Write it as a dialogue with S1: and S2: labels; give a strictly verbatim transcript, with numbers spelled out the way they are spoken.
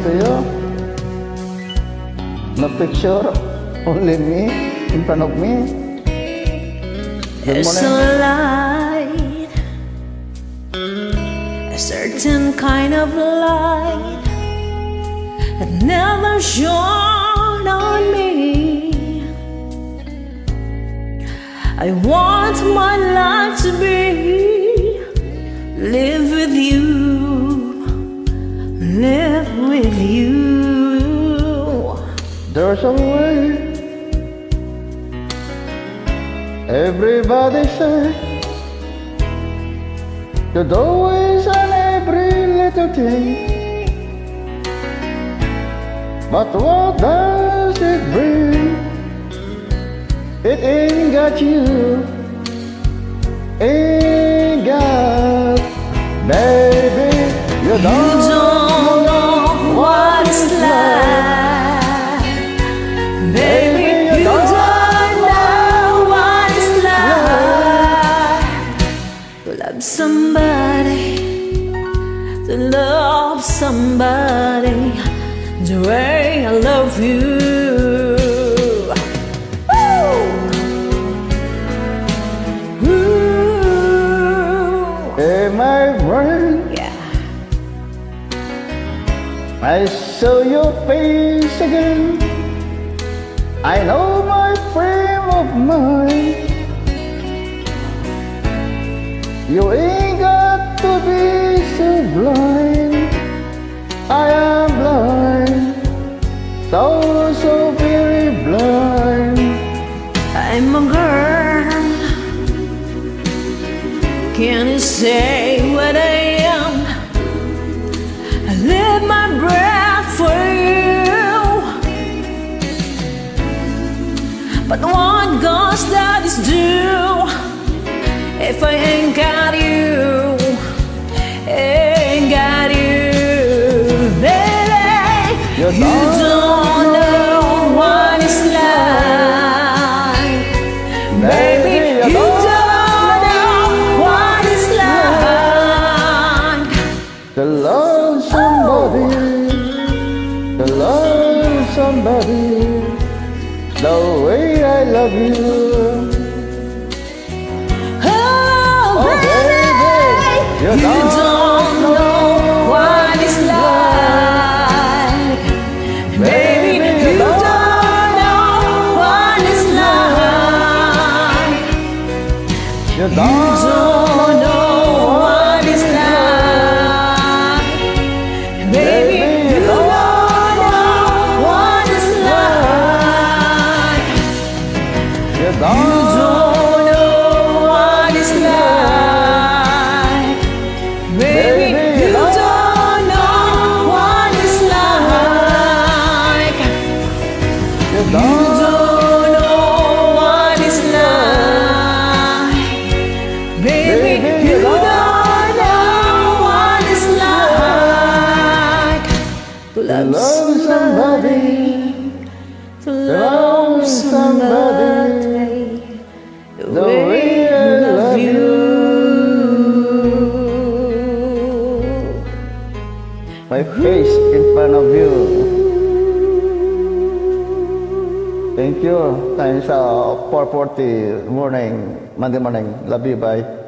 S1: to you. No picture, only me in front of me. Good
S2: There's
S1: morning.
S2: a light, a certain kind of light that never shone on me. I want my life to be live with you, live with you.
S1: There's a way. Everybody say the doorways on every little thing, but what does it bring? It ain't got you, ain't got, baby, you don't,
S2: You don't know what it's like, baby. You don't know what it's like to love somebody, to love somebody the way I love you.
S1: hey my friend,
S2: Yeah.
S1: I saw your face again. I know my frame of mind. You ain't got to be so blind. I am blind, so, so very blind.
S2: I'm a girl. Can you say what I am? I live my breath for you. But what goes that is due if I ain't got you, ain't got you, baby.
S1: You
S2: You don't know what it's like, baby. You don't know what it's like
S1: to love somebody, to love somebody the way I love you.
S2: Oh, baby,
S1: you
S2: you
S1: don't
S2: don't know what it's like, baby. You don't know what it's like.
S1: You
S2: You don't know what it's like, baby. You don't know what it's like.
S1: You
S2: You
S1: don't
S2: don't know what it's like, baby. You don't know what it's like.
S1: You
S2: You
S1: don't
S2: don't know what it's like, baby. You don't know what it's like to love
S1: love somebody,
S2: to love somebody the way I love you.
S1: my face in front of you. Thank you. Time sa four forty morning, Monday morning. Love you, bye.